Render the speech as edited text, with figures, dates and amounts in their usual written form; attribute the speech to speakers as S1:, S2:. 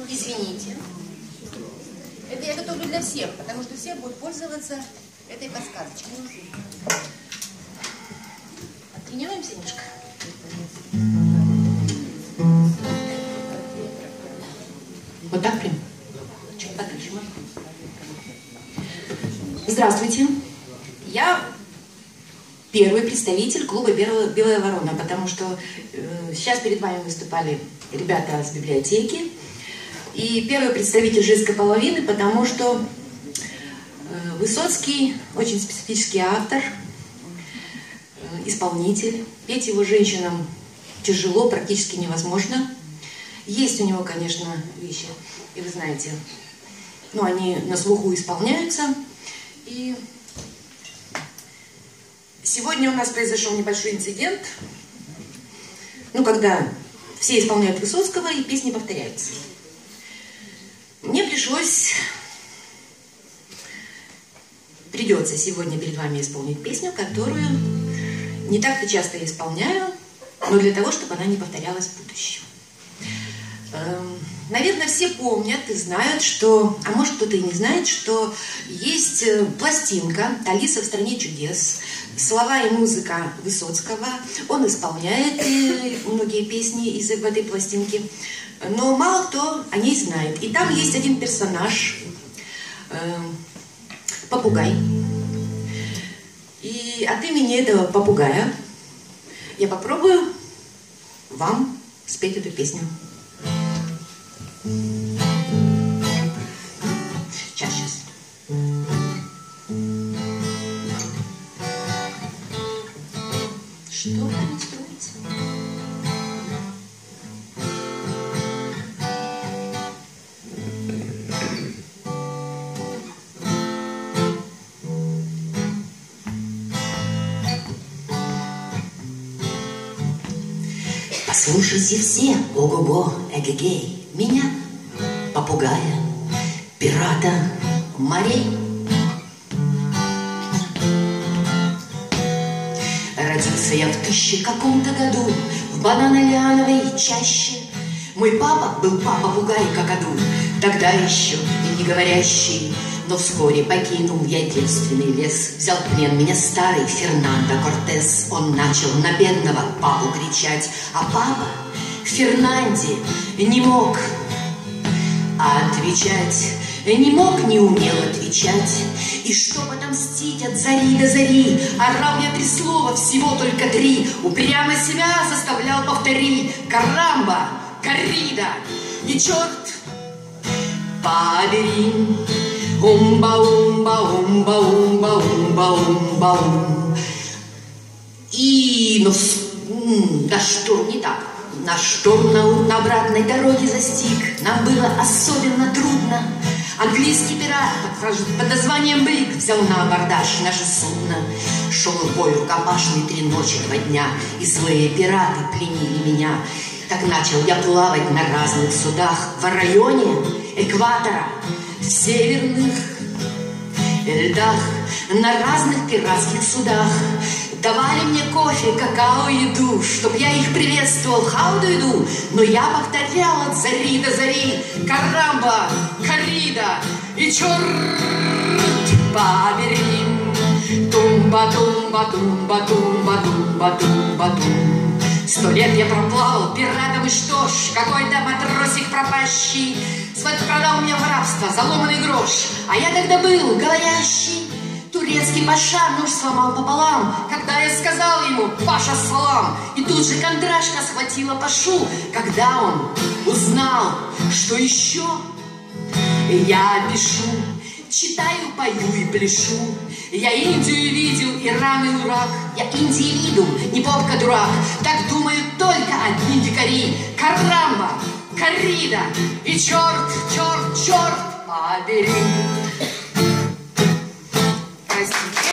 S1: Извините. Это я готовлю для всех, потому что все будут пользоваться этой подсказочкой. Тренируемся немножко. Вот так прям? Чуть подальше. Здравствуйте. Я первый представитель клуба «Белая ворона», потому что сейчас перед вами выступали ребята с библиотеки. И первый представитель женской половины, потому что Высоцкий очень специфический автор, исполнитель. Петь его женщинам тяжело, практически невозможно. Есть у него, конечно, вещи, и вы знаете, но они на слуху исполняются. И сегодня у нас произошел небольшой инцидент, когда все исполняют Высоцкого и песни повторяются. Мне придется сегодня перед вами исполнить песню, которую не так-то часто я исполняю, но для того, чтобы она не повторялась в будущем. Наверное, все помнят и знают, что, а может кто-то и не знает, что есть пластинка «Алиса в стране чудес», слова и музыка Высоцкого. Он исполняет многие песни из этой пластинки, но мало кто о ней знает. И там есть один персонаж, попугай. И от имени этого попугая я попробую вам спеть эту песню. Сейчас. Что там строится? Послушайте все, ого-го, эгегей, меня, попугая, пирата морей. Родился я в 1000 каком-то году в банано-лиановой чаще. Мой папа был папа-пугай какаду, тогда еще и не говорящий. Но вскоре покинул я девственный лес, взял в плен меня старый Фернандо Кортес. Он начал на бедного папу кричать, а папа Фернанде не мог отвечать, не мог, не умел отвечать. И чтоб отомстить от зари до зари, орал я 3 слова, всего только 3. Упрямо себя заставлял повторить: карамба, коррида и черт побери. Умба-умба-умба-умба-умба-умба-ум. И, да что не так? Наш шторм на обратной дороге застиг. Нам было особенно трудно. Английский пират под названием Блик взял на абордаж наше судно. Шел бой рукопашный 3 ночи, 2 дня, и злые пираты пленили меня. Так начал я плавать на разных судах в районе экватора, в северных льдах, на разных пиратских судах. Давали мне кофе, какао, еду, чтоб я их приветствовал, how do you do? Но я повторял от зари до зари: карамба, коррида и черт побери. Тумба-тумба-тумба-тумба-тумба-тумба-тум. 100 лет я проплавал пиратом, и что ж, какой-то матросик пропащий продал меня в рабство за ломаный грош. А я тогда был говорящий. Турецкий паша нож сломал пополам, когда я сказал ему: «Паша, салам!» И тут же кондрашка схватила пашу, когда он узнал, что еще я пишу, читаю, пою и пляшу. Я Индию видел, Иран и Ирак. Я индивидуум, не попка-дурак. Так думают только одни дикари. Карамба, коррида и черт, черт, черт побери.